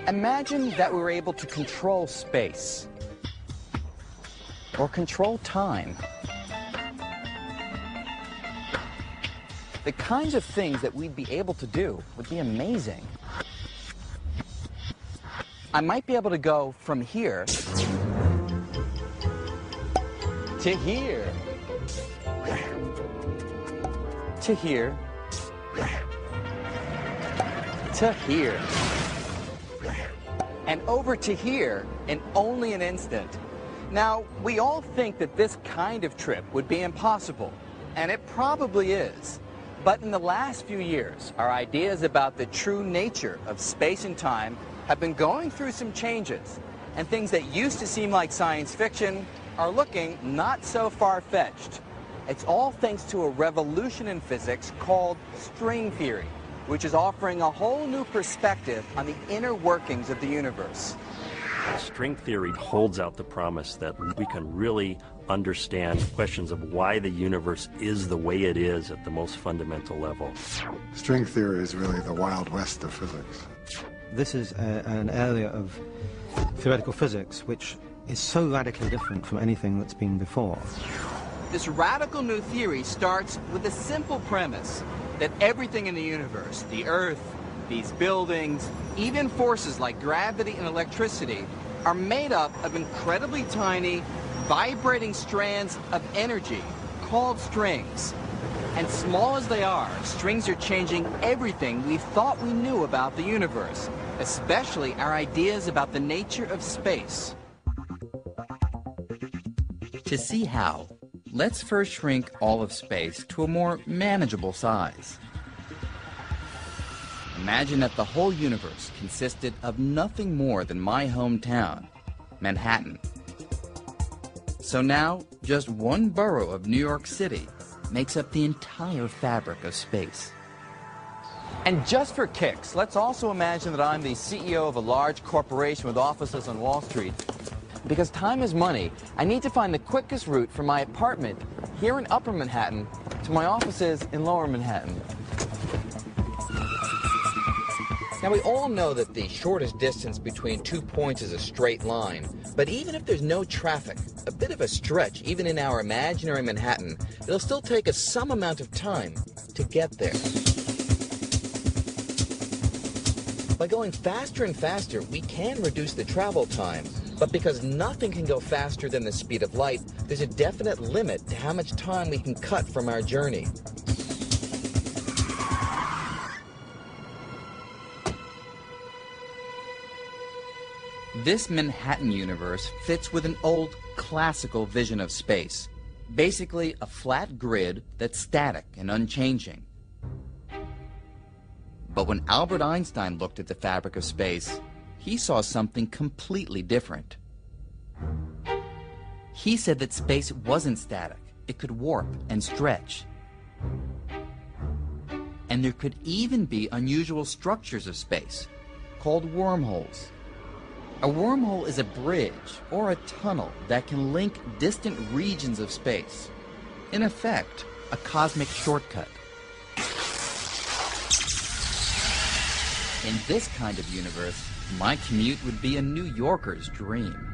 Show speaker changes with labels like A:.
A: Imagine that we were able to control space or control time. The kinds of things that we'd be able to do would be amazing. I might be able to go from here to here, to here, to here, and over to here in only an instant. Now, we all think that this kind of trip would be impossible, and it probably is. But in the last few years, our ideas about the true nature of space and time have been going through some changes, and things that used to seem like science fiction are looking not so far-fetched. It's all thanks to a revolution in physics called string theory, which is offering a whole new perspective on the inner workings of the universe.
B: String theory holds out the promise that we can really understand questions of why the universe is the way it is at the most fundamental level.
C: String theory is really the Wild West of physics.
D: This is an area of theoretical physics which is so radically different from anything that's been before.
A: This radical new theory starts with a simple premise that everything in the universe, the Earth, these buildings, even forces like gravity and electricity, are made up of incredibly tiny, vibrating strands of energy called strings. And small as they are, strings are changing everything we thought we knew about the universe, especially our ideas about the nature of space. To see how, let's first shrink all of space to a more manageable size. Imagine that the whole universe consisted of nothing more than my hometown, Manhattan. So now, just one borough of New York City makes up the entire fabric of space. And just for kicks, let's also imagine that I'm the CEO of a large corporation with offices on Wall Street. Because time is money, I need to find the quickest route from my apartment here in Upper Manhattan to my offices in Lower Manhattan. Now, we all know that the shortest distance between 2 points is a straight line, but even if there's no traffic, a bit of a stretch, even in our imaginary Manhattan, it'll still take us some amount of time to get there. By going faster and faster, we can reduce the travel time, but because nothing can go faster than the speed of light, there's a definite limit to how much time we can cut from our journey. This Manhattan universe fits with an old classical vision of space. Basically, a flat grid that's static and unchanging. But when Albert Einstein looked at the fabric of space, he saw something completely different. He said that space wasn't static. It could warp and stretch. And there could even be unusual structures of space, called wormholes. A wormhole is a bridge or a tunnel that can link distant regions of space. In effect, a cosmic shortcut. In this kind of universe, my commute would be a New Yorker's dream.